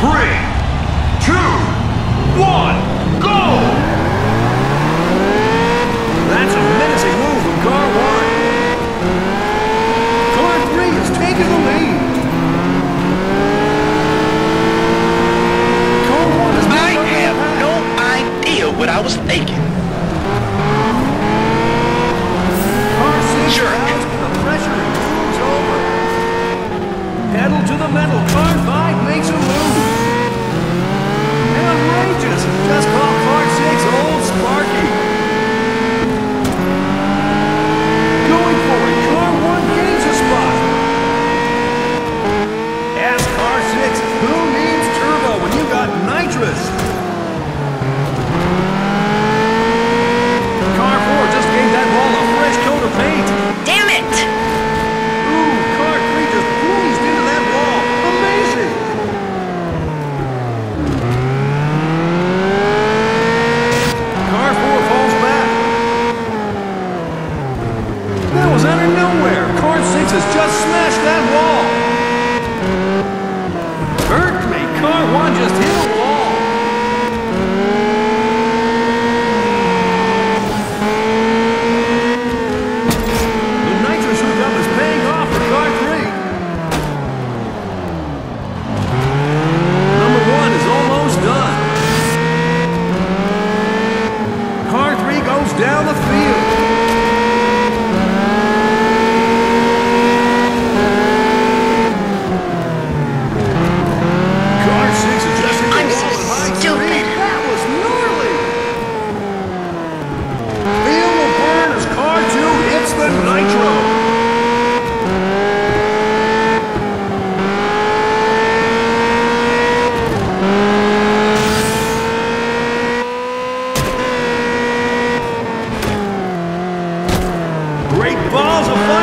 3, 2, 1, go! That's a menacing move from car 1. Car 3 is taking the lead. Car 1 is I have no idea what I was thinking. Car 6 Jerk. bounds with the pressure and moves over. Pedal to the metal. Car 5 makes a move. Outrageous. Just call car 6 Old Sparky. Going for it. Car 1 gains a spot. As car 6, who needs turbo when you got nitrous? Car 4 just gave that wall a fresh coat of paint. Damn it! Ooh, car 3 just breezed into that wall. Amazing! Car 4 falls back. That was out of nowhere. Car 6 has just smashed that wall. Hurt me. Car 1 just hit a wall. The nitrous hookup is paying off for car 3. Number 1 is almost done. Car 3 goes down the field. Car 6 adjusting the I'm wall so at high stupid. speed. That was gnarly. Feel the burn as car 2 hits the nitro. Great balls of fire.